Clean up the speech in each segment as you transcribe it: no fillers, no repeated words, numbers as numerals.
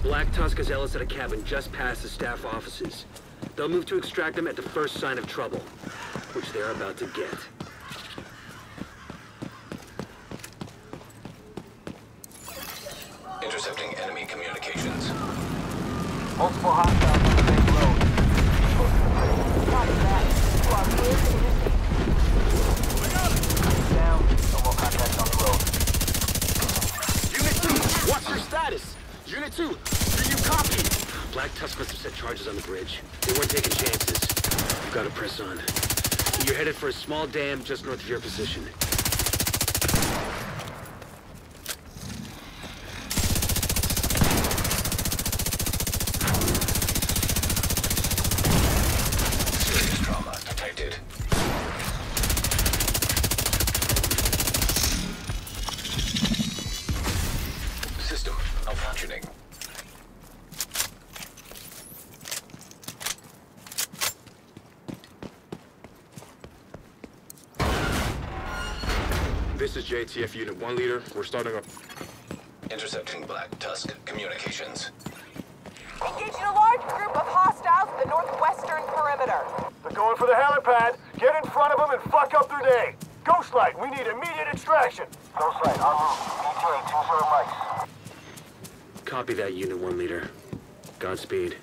Black Tusk has Ellis at a cabin just past the staff offices. They'll move to extract them at the first sign of trouble, which they're about to get. Intercepting enemy communications. Multiple hostiles on the main road. Copy that. You are clear to proceed. We got it! Down. No more contact on the road. Unit 2, what's your status? Unit 2, do you copy? Black Tusk must have set charges on the bridge. They weren't taking chances. You've got to press on. You're headed for a small dam just north of your position. This is JTF Unit 1 Leader. We're starting up. Intercepting Black Tusk communications. Engaging a large group of hostiles at the northwestern perimeter. They're going for the helipad. Get in front of them and fuck up their day. Ghostlight, we need immediate extraction. Ghostlight, en route. ETA 20 mics. Copy that, Unit 1 Leader. Godspeed.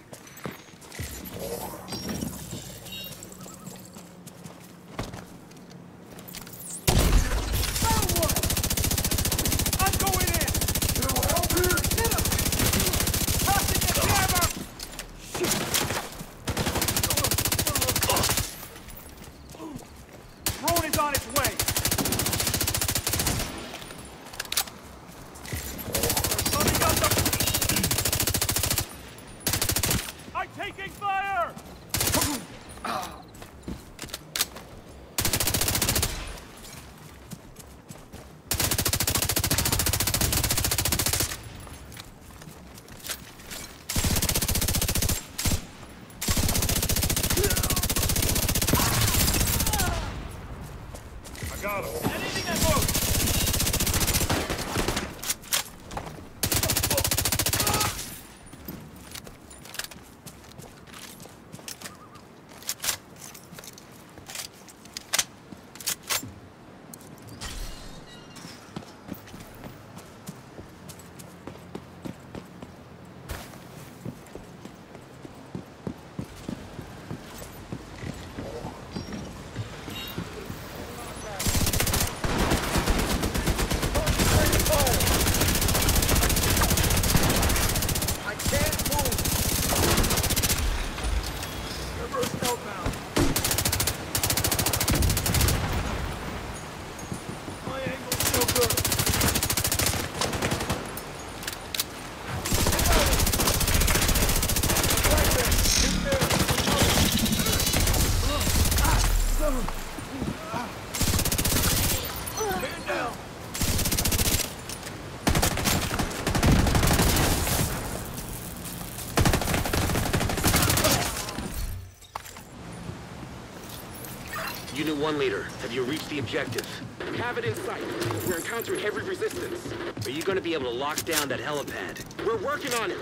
Got him. Anything that moves! Unit 1 Leader, have you reached the objective? We have it in sight. We're encountering heavy resistance. Are you going to be able to lock down that helipad? We're working on it!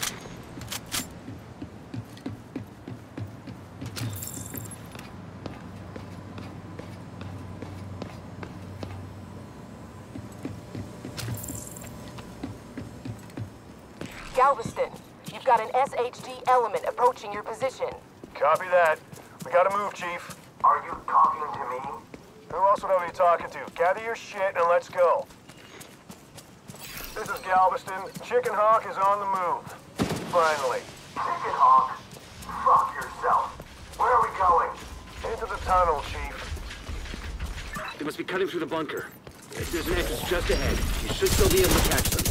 Galveston, you've got an SHD element approaching your position. Copy that. We gotta move, Chief. Are you talking to me? Who else would I be talking to? Gather your shit and let's go. This is Galveston. Chicken Hawk is on the move. Finally. Chicken Hawk? Fuck yourself. Where are we going? Into the tunnel, Chief. They must be cutting through the bunker. There's an entrance just ahead. You should still be able to catch them.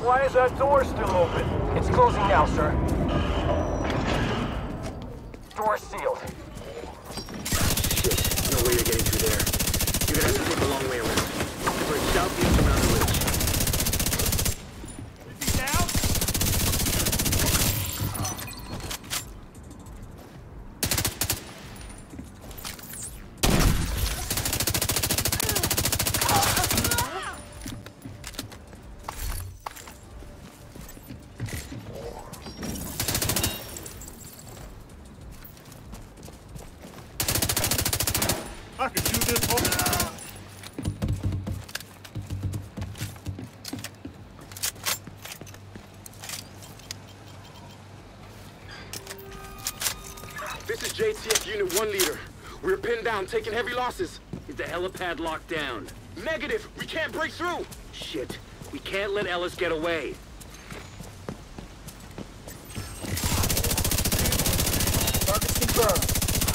Why is that door still open? It's closing now, sir. Door sealed. Shit, no way you're getting through there. You're gonna have to take a long way around. Bridge southeast around the ridge. I can do this whole... This is JTF Unit 1 leader. We're pinned down, taking heavy losses. Is the helipad locked down? Negative! We can't break through! Shit. We can't let Ellis get away. Target's confirmed.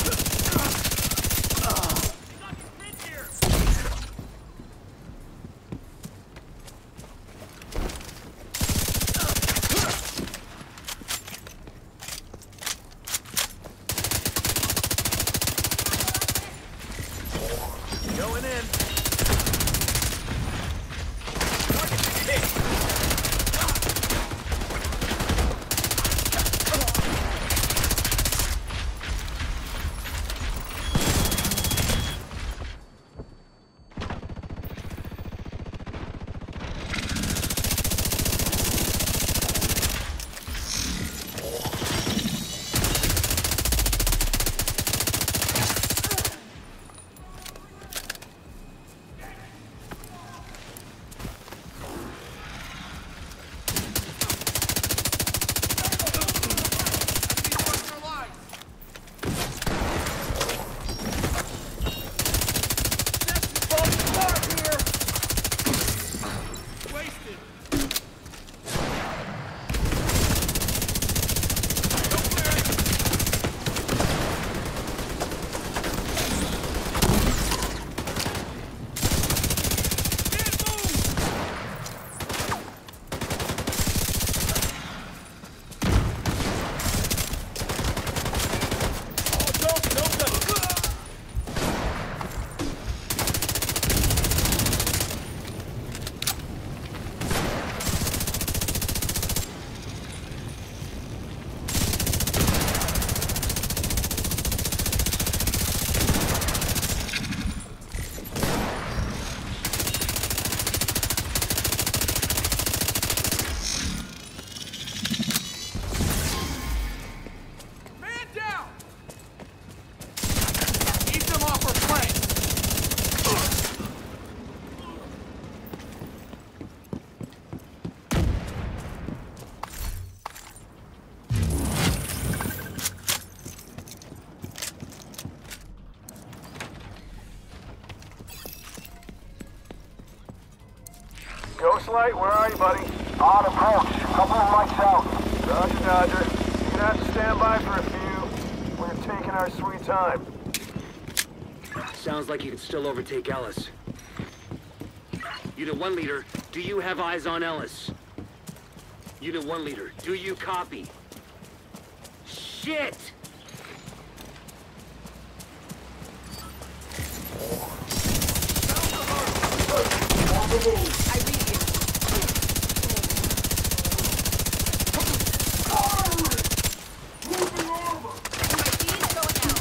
Going in. Ghostlight, where are you, buddy? On approach. Couple of lights out. Roger, Dodger. You're gonna have to stand by for a few. We're taking our sweet time. Sounds like you can still overtake Ellis. Unit 1 leader, do you have eyes on Ellis? Unit 1 leader, do you copy? Shit! I read you. My feed's going out.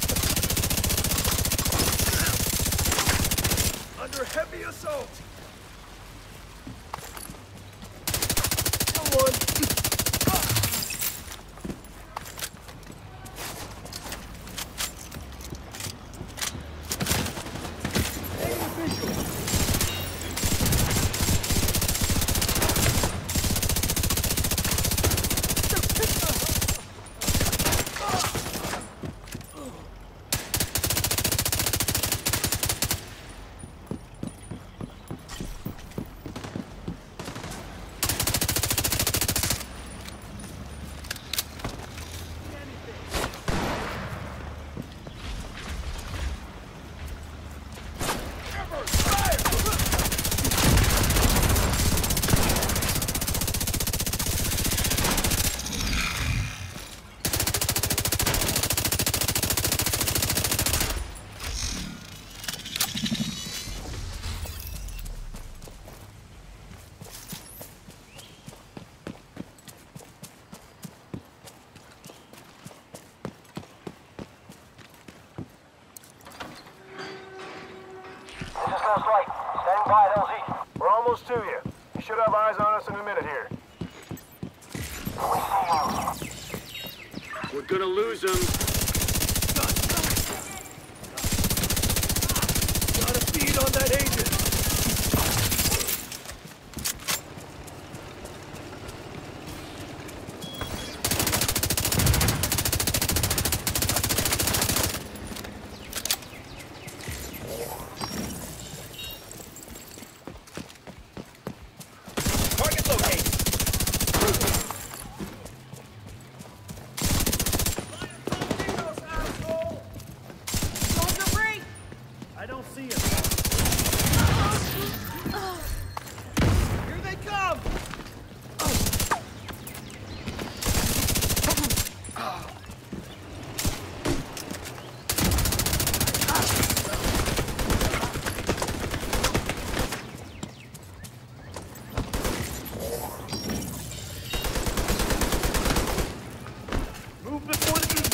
Under heavy assault. Ghostlight. Standing by at LZ. We're almost to you. You should have eyes on us in a minute here. We're gonna lose him. Gotta feed on that agent. Target located. I don't see him. Here they come! Move before the evening.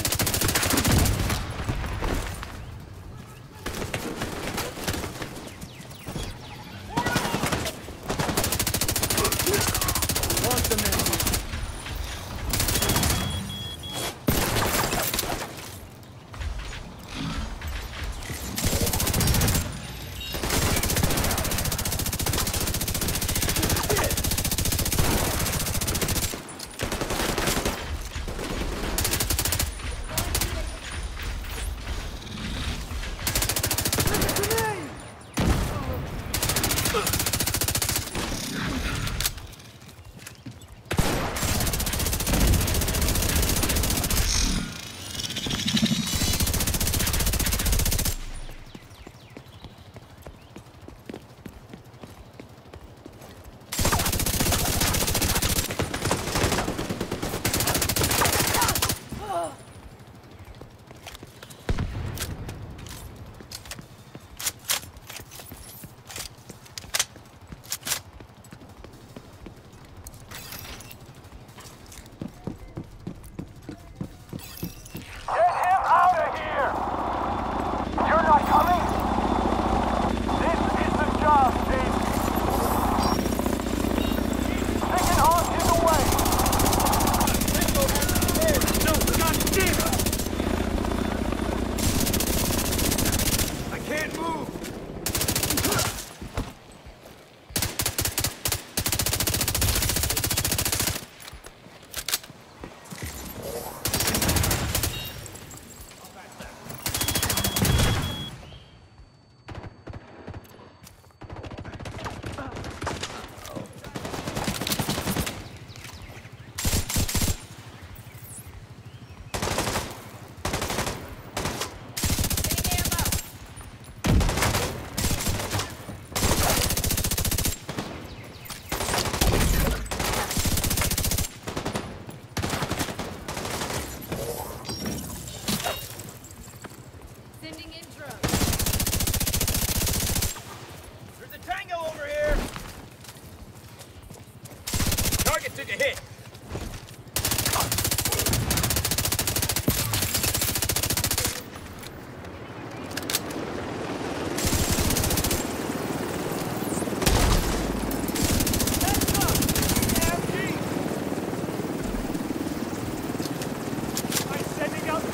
Get him out of here! You're not coming? This is the job, Steve. Sticking on in the way. No, God damn it! I can't move. Sending intro. There's a tango over here! Target took a hit. I'm sending out.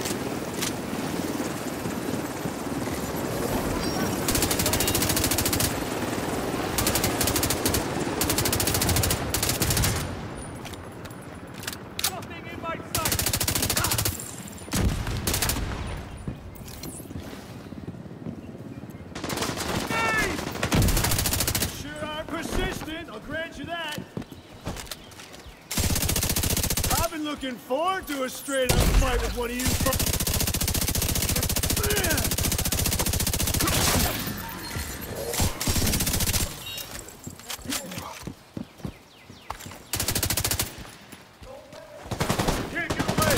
Nothing in my sight. Hey! Sure are persistent, I'll grant you that. I've been looking forward to a straight-up fight with one of you. Can't get away.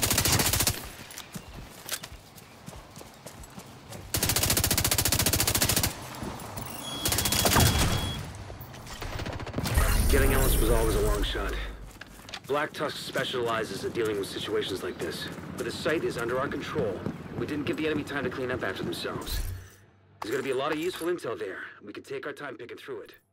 Getting Ellis was always a long shot. Black Tusk specializes at dealing with situations like this. But the site is under our control. We didn't give the enemy time to clean up after themselves. There's gonna be a lot of useful intel there. We can take our time picking through it.